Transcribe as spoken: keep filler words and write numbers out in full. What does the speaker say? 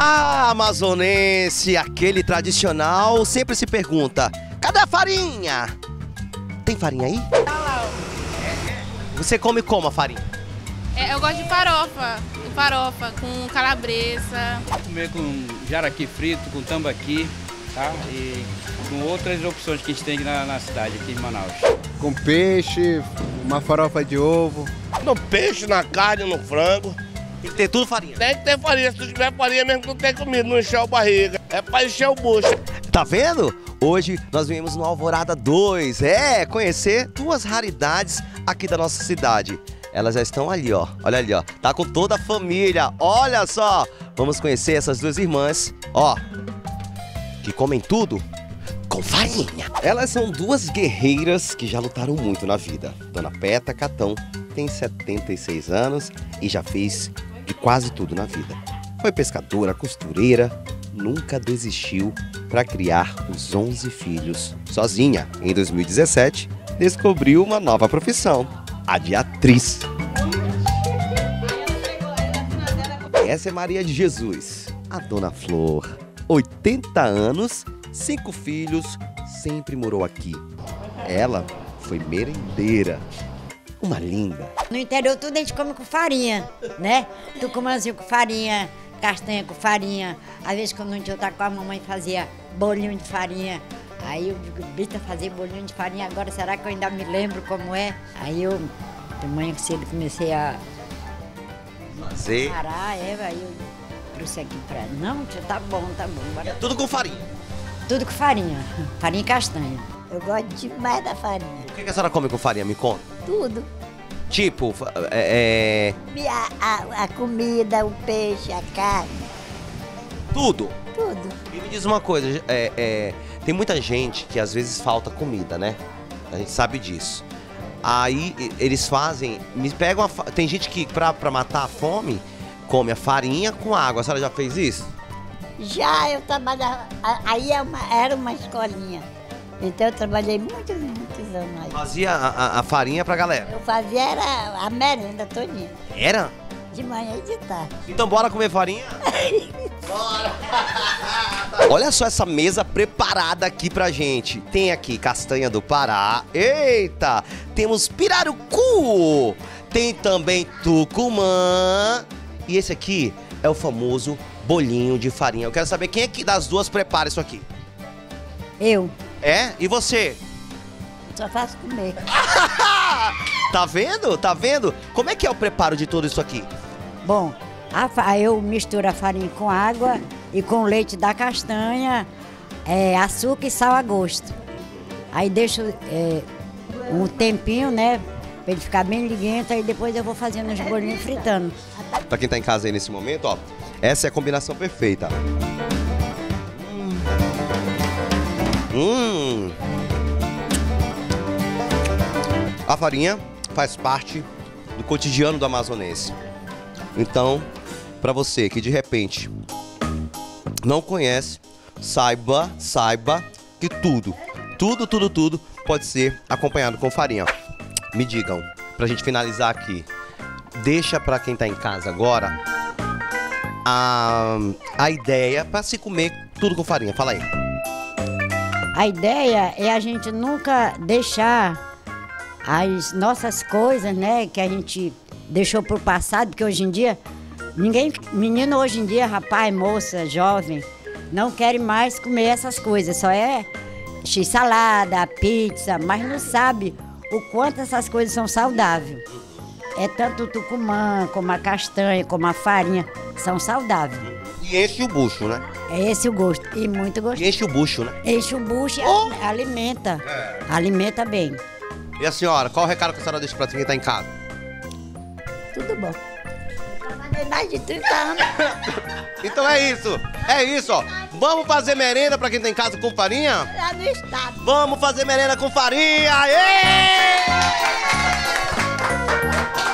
A amazonense, aquele tradicional, sempre se pergunta: cadê a farinha? Tem farinha aí? Tá lá, ó. Você come como a farinha? É, eu gosto de farofa, farofa com calabresa. Comer com jaraqui frito, com tambaqui, tá? E com outras opções que a gente tem na, na cidade, aqui em Manaus. Com peixe, uma farofa de ovo. No peixe, na carne, no frango. Tem que ter tudo farinha. Tem que ter farinha, se não tiver farinha mesmo que não tem comida, não encher a barriga. É pra encher o bucho. Tá vendo? Hoje nós viemos no Alvorada dois, é, conhecer duas raridades aqui da nossa cidade. Elas já estão ali, ó, olha ali, ó, tá com toda a família, olha só. Vamos conhecer essas duas irmãs, ó, que comem tudo com farinha. Elas são duas guerreiras que já lutaram muito na vida. Dona Peta Catão tem setenta e seis anos e já fez de quase tudo na vida. Foi pescadora, costureira, nunca desistiu para criar os onze filhos sozinha. Em dois mil e dezessete, descobriu uma nova profissão, a de atriz. Essa é Maria de Jesus, a Dona Flor. oitenta anos, cinco filhos, sempre morou aqui. Ela foi merendeira. Uma linda. No interior tudo a gente come com farinha, né? Tucumãzinho com farinha, castanha com farinha. Às vezes quando a gente tá com a mamãe fazia bolinho de farinha. Aí eu digo, Bita, fazer bolinho de farinha agora, será que eu ainda me lembro como é? Aí eu, de manhã cedo, comecei a fazer. parar, é, aí eu trouxe aqui pra... Não, tia, tá bom, tá bom. Bora. Tudo com farinha? Tudo com farinha, farinha e castanha. Eu gosto demais da farinha. O que a senhora come com farinha? Me conta. Tudo. Tipo, é... A, a, a comida, o peixe, a carne. Tudo? Tudo. E me diz uma coisa, é, é, tem muita gente que às vezes falta comida, né? A gente sabe disso. Aí eles fazem, me pegam, a, tem gente que pra, pra matar a fome, come a farinha com água. A senhora já fez isso? Já, eu trabalhava, aí é uma, era uma escolinha. Então eu trabalhei muitos, muitos anos aí. Fazia a, a, a farinha pra galera? Eu fazia era a merenda todinha. Era? De manhã e de tarde. Então bora comer farinha? Bora! Olha só essa mesa preparada aqui pra gente. Tem aqui castanha do Pará. Eita! Temos pirarucu. Tem também tucumã. E esse aqui é o famoso bolinho de farinha. Eu quero saber quem é que das duas prepara isso aqui. Eu. É? E você? Só faço comer. Tá vendo? Tá vendo? Como é que é o preparo de tudo isso aqui? Bom, a, eu misturo a farinha com água e com leite da castanha, é, açúcar e sal a gosto. Aí deixo é, um tempinho, né, pra ele ficar bem liguento, aí depois eu vou fazendo os bolinhos fritando. Pra quem tá em casa aí nesse momento, ó, essa é a combinação perfeita. Hum. A farinha faz parte do cotidiano do amazonense. Então, para você que de repente não conhece, saiba, saiba que tudo, tudo, tudo, tudo pode ser acompanhado com farinha. Me digam, pra gente finalizar aqui, deixa pra quem tá em casa agora a, a ideia para se comer tudo com farinha. Fala aí. A ideia é a gente nunca deixar as nossas coisas, né, que a gente deixou pro passado, porque hoje em dia, ninguém, menino hoje em dia, rapaz, moça, jovem, não querem mais comer essas coisas, só é x-salada, pizza, mas não sabe o quanto essas coisas são saudáveis. É tanto o tucumã, como a castanha, como a farinha, são saudáveis. E enche o bucho, né? É esse o gosto, e muito gostoso. E enche o bucho, né? Enche o bucho e Oh! alimenta, É. alimenta bem. E a senhora, qual o recado que a senhora deixa pra quem tá em casa? Tudo bom. Eu trabalhei mais de trinta anos. Então é isso, é isso, ó. Vamos fazer merenda pra quem tá em casa com farinha? Lá no estado. Vamos fazer merenda com farinha! Aê!